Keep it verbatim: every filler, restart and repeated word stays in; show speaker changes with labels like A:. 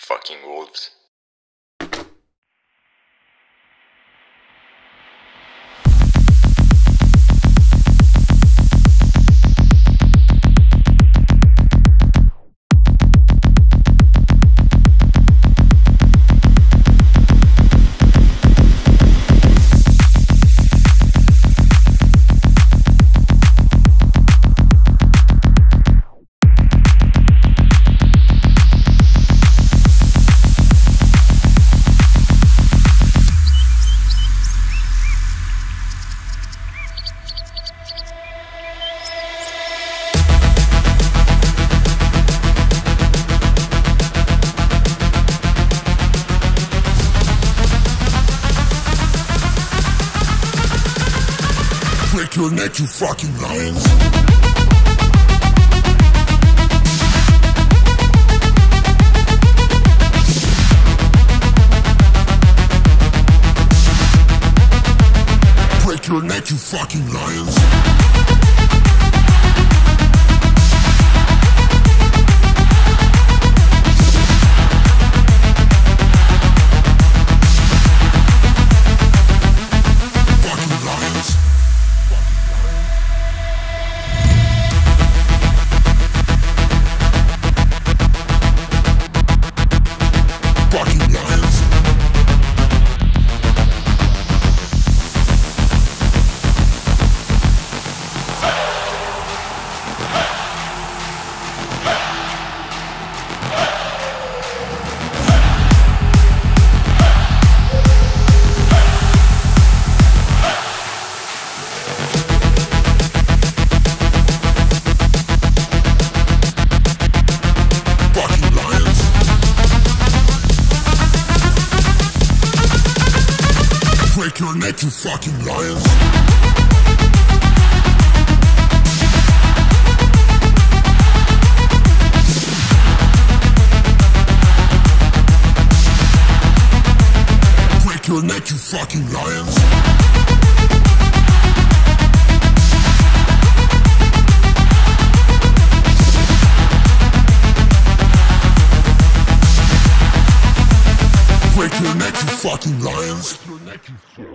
A: fucking wolves.
B: Break your neck, you fucking lions. Break your neck, you fucking lions. Break your neck, you fucking lions. Break your neck, you fucking lions. Break your neck, you fucking lions.